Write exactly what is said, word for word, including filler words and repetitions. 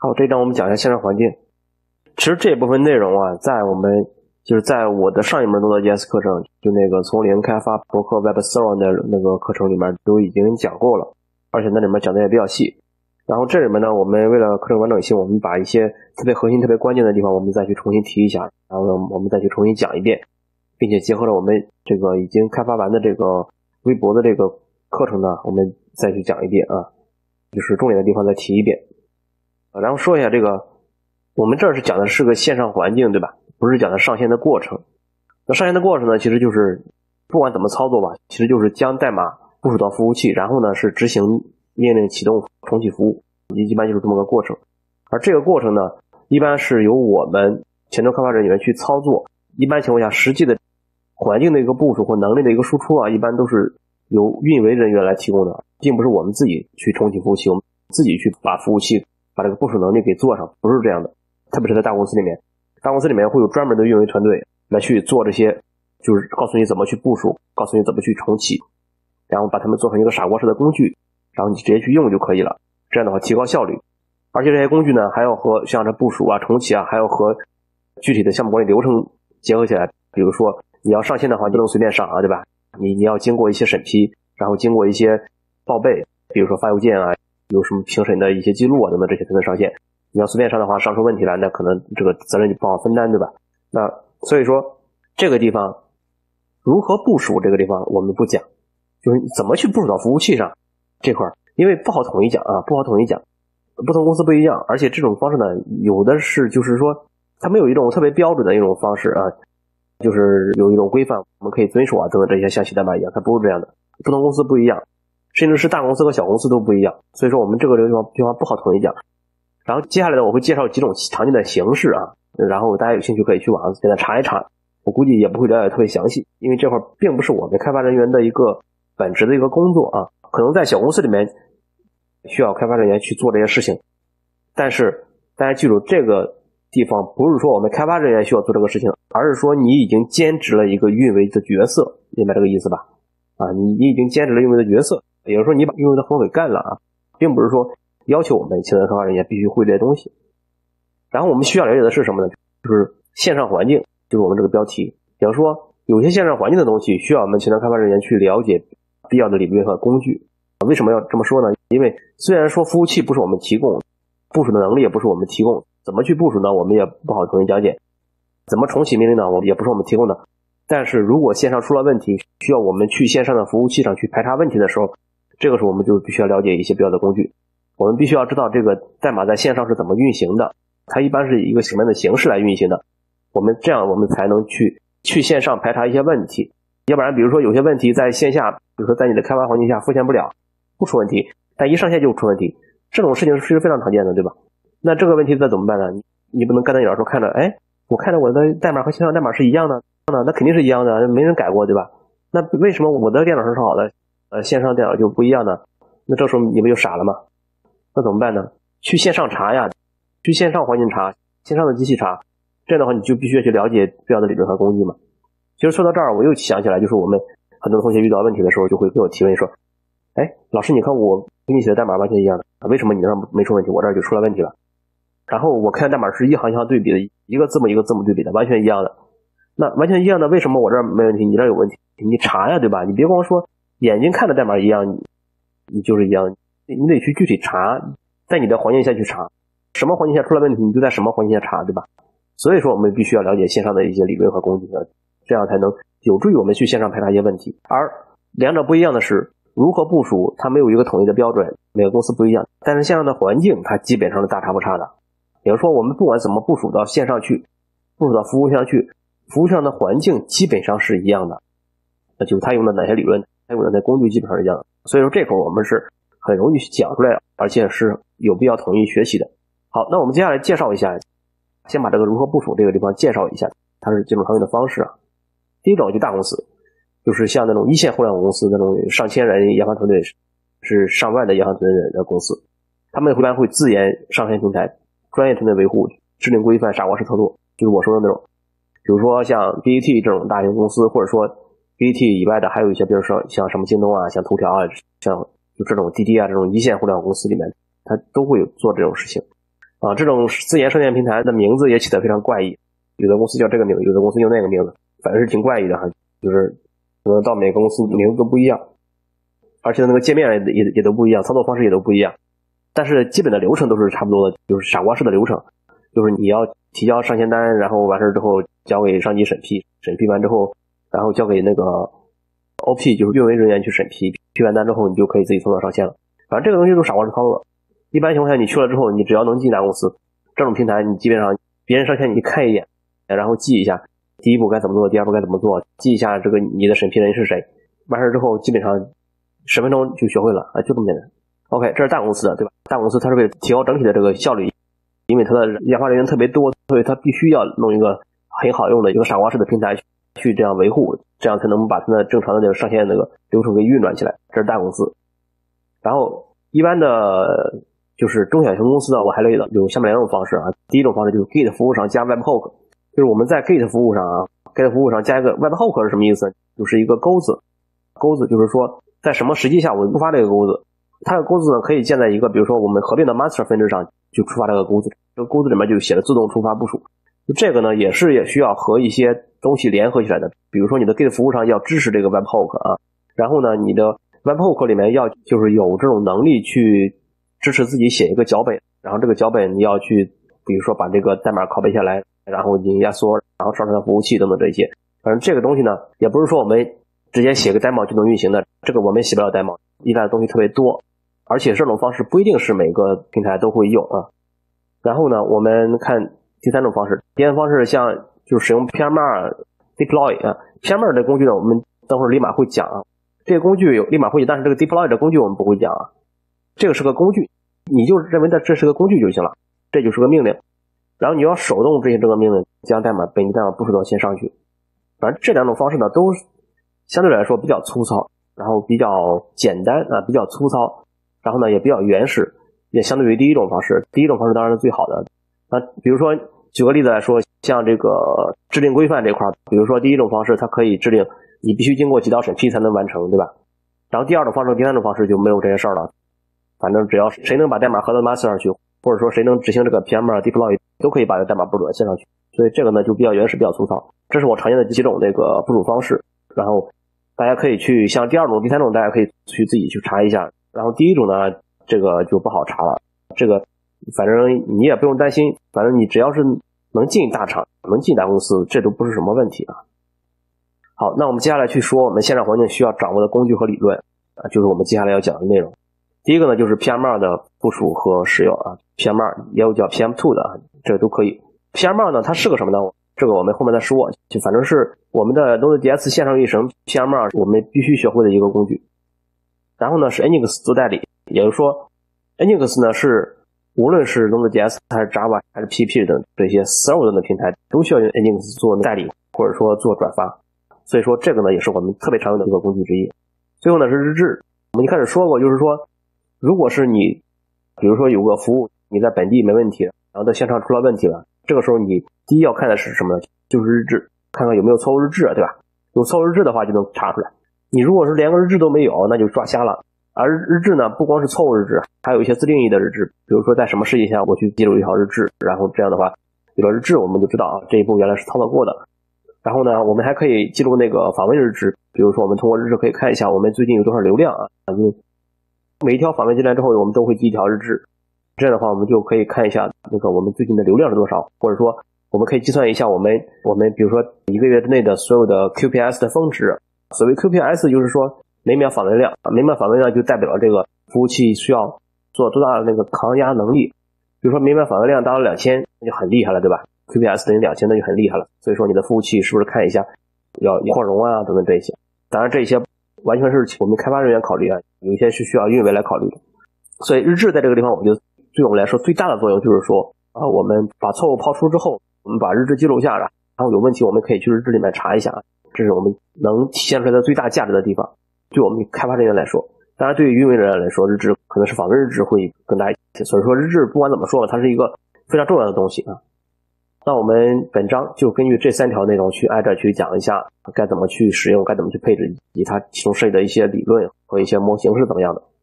好，这一章我们讲一下线上环境。其实这部分内容啊，在我们就是在我的上一门 Node.js 课程，就那个从零开发博客 Web Server 的那个课程里面都已经讲过了，而且那里面讲的也比较细。然后这里面呢，我们为了课程完整性，我们把一些特别核心、特别关键的地方，我们再去重新提一下，然后呢，我们再去重新讲一遍，并且结合了我们这个已经开发完的这个微博的这个课程呢，我们再去讲一遍啊，就是重点的地方再提一遍。然后说一下这个，我们这儿是讲的是个线上环境，对吧？不是讲的上线的过程。那上线的过程呢，其实就是不管怎么操作吧，其实就是将代码部署到服务器，然后呢是执行命令启动重启服务，一般就是这么个过程。而这个过程呢，一般是由我们前端开发人员去操作。一般情况下，实际的环境的一个部署或能力的一个输出啊，一般都是由运维人员来提供的，并不是我们自己去重启服务器，我们自己去把服务器把这个部署能力给做上，不是这样的。特别是在大公司里面，大公司里面会有专门的运维团队来去做这些，就是告诉你怎么去部署，告诉你怎么去重启，然后把它们做成一个傻瓜式的工具，然后你直接去用就可以了。这样的话提高效率。而且这些工具呢，还要和像这部署啊、重启啊，还要和具体的项目管理流程结合起来。比如说你要上线的话，不能随便上啊，对吧？你你要经过一些审批，然后经过一些报备，比如说发邮件啊，有什么评审的一些记录啊等等，这些才能上线。你要随便上的话，上出问题来，那可能这个责任就不好分担，对吧？那所以说这个地方如何部署，这个地方我们不讲，就是怎么去部署到服务器上这块，因为不好统一讲啊，不好统一讲，不同公司不一样，而且这种方式呢，有的是就是说它没有一种特别标准的一种方式啊，就是有一种规范我们可以遵守啊，等等这些像写代码一样，它不是这样的，不同公司不一样，甚至是大公司和小公司都不一样，所以说我们这个地方地方不好统一讲。然后接下来呢，我会介绍几种常见的形式啊，然后大家有兴趣可以去网上给它查一查，我估计也不会了解特别详细，因为这块并不是我们开发人员的一个本职的一个工作啊，可能在小公司里面需要开发人员去做这些事情，但是大家记住，这个地方不是说我们开发人员需要做这个事情，而是说你已经兼职了一个运维的角色，明白这个意思吧？啊，你你已经兼职了运维的角色，也就是说你把运维的活给干了啊，并不是说要求我们前端开发人员必须会这些东西。然后我们需要了解的是什么呢？就是线上环境，就是我们这个标题。比方说有些线上环境的东西需要我们前端开发人员去了解必要的理论和工具。为什么要这么说呢？因为虽然说服务器不是我们提供，部署的能力也不是我们提供，怎么去部署呢？我们也不好统一讲解。怎么重启命令呢？我们也不是我们提供的。但是如果线上出了问题，需要我们去线上的服务器上去排查问题的时候，这个时候我们就必须要了解一些必要的工具。我们必须要知道这个代码在线上是怎么运行的，它一般是以一个什么样的形式来运行的，我们这样我们才能去去线上排查一些问题。要不然比如说有些问题在线下，比如说在你的开发环境下复现不了，不出问题，但一上线就出问题，这种事情是非常常见的，对吧？那这个问题再怎么办呢？你你不能干瞪眼说看着，哎，我看着我的代码和线上代码是一样的，那肯定是一样的，没人改过，对吧？那为什么我的电脑是好的，呃，线上电脑就不一样呢？那这时候你不就傻了吗？那怎么办呢？去线上查呀，去线上环境查，线上的机器查，这样的话你就必须要去了解必要的理论和工具嘛。其实说到这儿，我又想起来，就是我们很多同学遇到问题的时候，就会给我提问说，哎，老师你看我给你写的代码完全一样的，为什么你那儿没出问题，我这儿就出了问题了？然后我看代码是一行一行对比的，一个字母一个字母对比的，完全一样的。那完全一样的，为什么我这儿没问题，你这儿有问题？你查呀，对吧？你别光说眼睛看的代码一样，你你就是一样，你得去具体查，在你的环境下去查，什么环境下出了问题，你就在什么环境下查，对吧？所以说我们必须要了解线上的一些理论和工具，这样才能有助于我们去线上排查一些问题。而两者不一样的是，如何部署它没有一个统一的标准，每个公司不一样，但是线上的环境它基本上是大差不差的。比如说我们不管怎么部署到线上去，部署到服务上去，服务上的环境基本上是一样的，那就是它用的哪些理论，它用的哪些工具基本上是一样的。所以说这会儿我们是很容易去讲出来，而且是有必要统一学习的。好，那我们接下来介绍一下，先把这个如何部署这个地方介绍一下，它是几种常用的方式啊。第一种就大公司，就是像那种一线互联网公司，那种上千人研发团队，是上万的研发团队的公司，他们一般会自研上线平台，专业团队维护，制定规范，傻瓜式操作，就是我说的那种。比如说像 B A T 这种大型公司，或者说 B A T 以外的还有一些，比如说像什么京东啊，像头条啊，像就这种滴滴啊这种一线互联网公司里面，它都会有做这种事情。 啊，这种自研上线平台的名字也起得非常怪异，有的公司叫这个名字，有的公司用那个名字，反正是挺怪异的哈，就是可能到每个公司名字都不一样，而且那个界面也也也都不一样，操作方式也都不一样，但是基本的流程都是差不多的，就是傻瓜式的流程，就是你要提交上线单，然后完事之后交给上级审批，审批完之后，然后交给那个 O P， 就是运维人员去审批，批完单之后你就可以自己从头上线了。反正这个东西都是傻瓜式操作。一般情况下你去了之后，你只要能进大公司，这种平台你基本上别人上线你看一眼，然后记一下第一步该怎么做，第二步该怎么做，记一下这个你的审批人是谁，完事之后基本上十分钟就学会了啊，就这么简单。OK， 这是大公司的，对吧？大公司它是为了提高整体的这个效率，因为它的研发人员特别多，所以它必须要弄一个很好用的一个傻瓜式的平台去这样维护，这样才能把它的正常的这个上线那个流程给运转起来。这是大公司。然后一般的就是中小型公司的，我还类的有下面两种方式啊。第一种方式就是 Git 服务上加 Webhook， 就是我们在 Git 服务上啊 ，Git 服务上加一个 Webhook 是什么意思？就是一个钩子，钩子就是说在什么时机下我们触发这个钩子。它的钩子呢可以建在一个比如说我们合并的 master 分支上，就触发这个钩子，这个钩子里面就写了自动触发部署。就这个呢也是也需要和一些东西联合起来的，比如说你的 Git 服务上要支持这个 Webhook 啊，然后呢你的 Webhook 里面要就是有这种能力去支持自己写一个脚本，然后这个脚本你要去比如说把这个代码拷贝下来，然后你压缩，然后上传到服务器等等这些。反正这个东西呢也不是说我们直接写个 demo 就能运行的，这个我们写不了 demo， 依赖的东西特别多，而且这种方式不一定是每个平台都会用啊。然后呢我们看第三种方式，第三种方式像就是使用 P M R deploy 啊 ，P M R 的工具呢我们等会儿立马会讲啊，这个工具有立马会讲，但是这个 deploy 的工具我们不会讲啊。这个是个工具，你就认为的这是个工具就行了，这就是个命令，然后你要手动执行这个命令，将代码本地代码部署到线上去。反正这两种方式呢都相对来说比较粗糙，然后比较简单啊，比较粗糙，然后呢也比较原始，也相对于第一种方式，第一种方式当然是最好的。那比如说举个例子来说，像这个制定规范这块，比如说第一种方式它可以制定你必须经过几道审批才能完成，对吧？然后第二种方式第三种方式就没有这些事儿了，反正只要谁能把代码合到 master 上去，或者说谁能执行这个 P M R deploy 都可以把这代码部署到线上去，所以这个呢就比较原始比较粗糙。这是我常见的几种这个部署方式，然后大家可以去像第二种第三种大家可以去自己去查一下，然后第一种呢这个就不好查了，这个反正你也不用担心，反正你只要是能进大厂能进大公司这都不是什么问题啊。好，那我们接下来去说我们线上环境需要掌握的工具和理论啊，就是我们接下来要讲的内容。第一个呢就是 P M R 的部署和使用啊 ，P M R 也有叫 P M 二 的啊，这都可以。P M R 呢它是个什么呢？这个我们后面再说，就反正是我们的 Node.js 线上运行 P M R 我们必须学会的一个工具。然后呢是 Nginx 做代理，也就是说 Nginx 呢是无论是 Node.js 还是 Java 还是 P H P 等这些 server 的平台都需要用 Nginx 做代理或者说做转发，所以说这个呢也是我们特别常用的一个工具之一。最后呢是日志，我们一开始说过，就是说如果是你比如说有个服务你在本地没问题，然后在线上出了问题了，这个时候你第一要看的是什么呢？就是日志，看看有没有错误日志，对吧？有错误日志的话就能查出来。你如果是连个日志都没有，那就抓瞎了。而日志呢不光是错误日志，还有一些自定义的日志，比如说在什么事情下我去记录一条日志，然后这样的话有了日志我们就知道啊这一步原来是操作过的。然后呢我们还可以记录那个访问日志，比如说我们通过日志可以看一下我们最近有多少流量啊，每一条访问进来之后我们都会记一条日志，这样的话我们就可以看一下那个我们最近的流量是多少，或者说我们可以计算一下我们我们比如说一个月之内的所有的 Q P S 的峰值。所谓 Q P S 就是说每秒访问量，每秒访问量就代表了这个服务器需要做多大的那个抗压能力。比如说每秒访问量达到两千那就很厉害了，对吧？ Q P S 等于两千那就很厉害了，所以说你的服务器是不是看一下要扩容啊等等这些。当然这些完全是我们开发人员考虑啊，有一些是需要运维来考虑的。所以日志在这个地方我觉得对我们来说最大的作用就是说啊，我们把错误抛出之后我们把日志记录下来，然后有问题我们可以去日志里面查一下，这是我们能体现出来的最大价值的地方，对我们开发人员来说。当然对于运维人员来说日志可能是访问日志会更大一些，所以说日志不管怎么说它是一个非常重要的东西啊。那我们本章就根据这三条内容去挨着去讲一下该怎么去使用，该怎么去配置，以及它其中涉及的一些理论和一些模型是怎么样的。